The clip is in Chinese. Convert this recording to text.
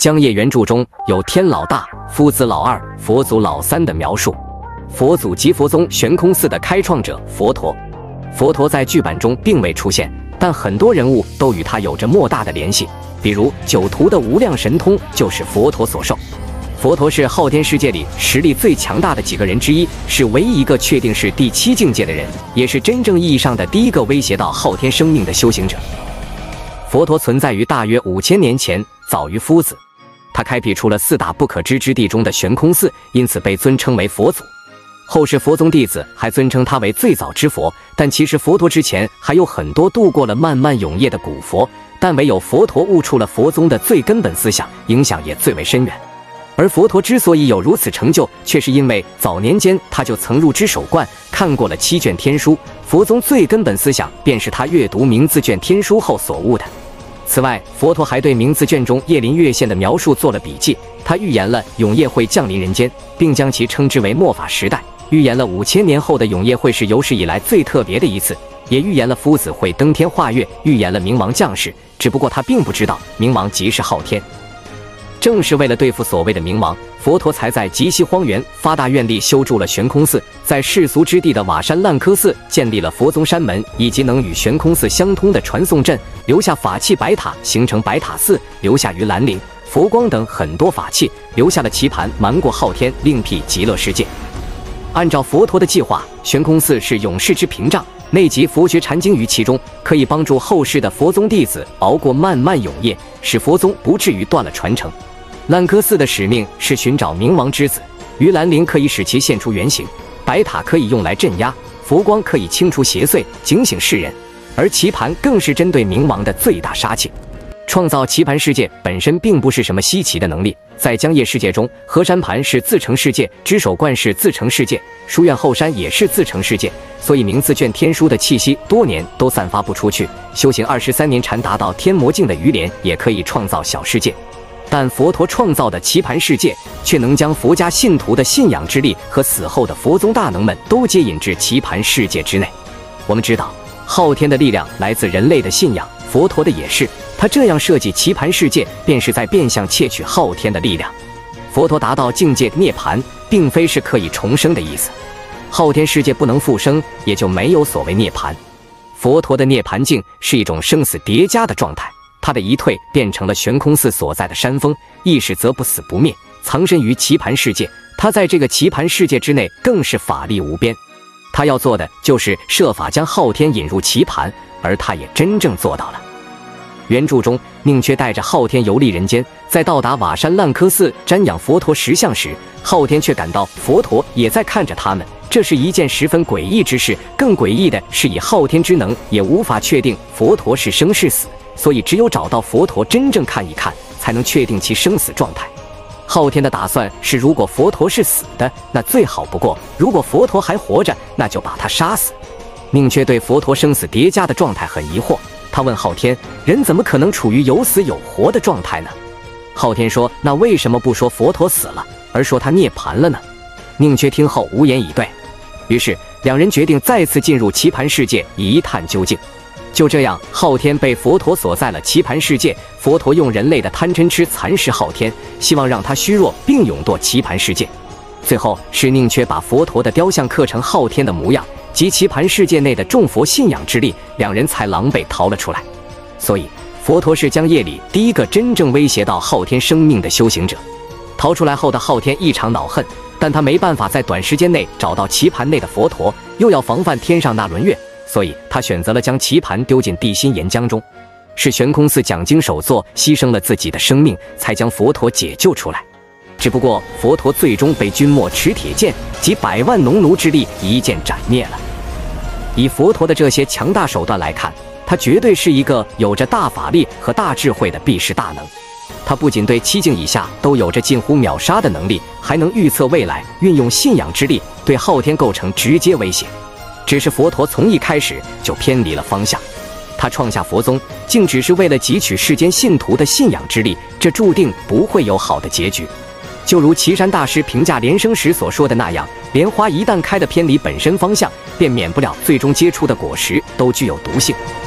江夜原著中有天老大、夫子老二、佛祖老三的描述。佛祖即佛宗悬空寺的开创者佛陀。佛陀在剧版中并未出现，但很多人物都与他有着莫大的联系。比如九图的无量神通就是佛陀所授。佛陀是昊天世界里实力最强大的几个人之一，是唯一一个确定是第7境界的人，也是真正意义上的第一个威胁到昊天生命的修行者。佛陀存在于大约5000年前，早于夫子。他开辟出了4大不可知之地中的悬空寺，因此被尊称为佛祖。后世佛宗弟子还尊称他为最早之佛，但其实佛陀之前还有很多度过了漫漫永夜的古佛，但唯有佛陀悟出了佛宗的最根本思想，影响也最为深远。而佛陀之所以有如此成就，却是因为早年间他就曾入之守观，看过了7卷天书，佛宗最根本思想便是他阅读名字卷天书后所悟的。此外，佛陀还对名字卷中夜临月现的描述做了笔记，他预言了永夜会降临人间，并将其称之为末法时代，预言了5000年后的永夜会是有史以来最特别的一次，也预言了夫子会登天化月，预言了冥王降世，只不过他并不知道冥王即是昊天。正是为了对付所谓的冥王，佛陀才在极西荒原发大愿力修筑了悬空寺，在世俗之地的瓦山烂柯寺建立了佛宗山门，以及能与悬空寺相通的传送阵，留下法器白塔形成白塔寺，留下于兰陵、佛光等很多法器，留下了棋盘瞒过昊天，另辟极乐世界。按照佛陀的计划，悬空寺是永世之屏障，内集佛学禅经于其中，可以帮助后世的佛宗弟子熬过漫漫永夜，使佛宗不至于断了传承。烂柯寺的使命是寻找冥王之子，于兰陵可以使其现出原形，白塔可以用来镇压，佛光可以清除邪祟，警醒世人，而棋盘更是针对冥王的最大杀器。创造棋盘世界本身并不是什么稀奇的能力，在江夜世界中，河山盘是自成世界，只手观是自成世界，书院后山也是自成世界，所以名字卷天书的气息多年都散发不出去。修行23年禅达到天魔境的鱼莲也可以创造小世界，但佛陀创造的棋盘世界却能将佛家信徒的信仰之力和死后的佛宗大能们都接引至棋盘世界之内。我们知道，昊天的力量来自人类的信仰，佛陀的也是。他这样设计棋盘世界，便是在变相窃取昊天的力量。佛陀达到境界涅槃，并非是可以重生的意思。昊天世界不能复生，也就没有所谓涅槃。佛陀的涅槃境是一种生死叠加的状态，他的一退变成了悬空寺所在的山峰，意识则不死不灭，藏身于棋盘世界。他在这个棋盘世界之内，更是法力无边。他要做的就是设法将昊天引入棋盘，而他也真正做到了。原著中，宁缺带着昊天游历人间，在到达瓦山烂柯寺瞻仰佛陀石像时，昊天却感到佛陀也在看着他们，这是一件十分诡异之事。更诡异的是，以昊天之能也无法确定佛陀是生是死，所以只有找到佛陀真正看一看，才能确定其生死状态。昊天的打算是，如果佛陀是死的，那最好不过；如果佛陀还活着，那就把他杀死。宁缺对佛陀生死叠加的状态很疑惑，他问昊天：人怎么可能处于有死有活的状态呢？昊天说：那为什么不说佛陀死了，而说他涅槃了呢？宁缺听后无言以对。于是两人决定再次进入棋盘世界，一探究竟。就这样，昊天被佛陀锁在了棋盘世界，佛陀用人类的贪嗔痴蚕食昊天，希望让他虚弱并勇夺棋盘世界。最后是宁缺把佛陀的雕像刻成昊天的模样及棋盘世界内的众佛信仰之力，两人才狼狈逃了出来。所以佛陀是江夜里第一个真正威胁到昊天生命的修行者。逃出来后的昊天异常恼恨，但他没办法在短时间内找到棋盘内的佛陀，又要防范天上那轮月，所以他选择了将棋盘丢进地心岩浆中。是悬空寺讲经首座牺牲了自己的生命，才将佛陀解救出来。只不过佛陀最终被君莫持铁剑及100万农奴之力一剑斩灭了。以佛陀的这些强大手段来看，他绝对是一个有着大法力和大智慧的避世大能。他不仅对7境以下都有着近乎秒杀的能力，还能预测未来，运用信仰之力对昊天构成直接威胁。只是佛陀从一开始就偏离了方向，他创下佛宗竟只是为了汲取世间信徒的信仰之力，这注定不会有好的结局。就如岐山大师评价莲生时所说的那样，莲花一旦开得偏离本身方向，便免不了最终结出的果实都具有毒性。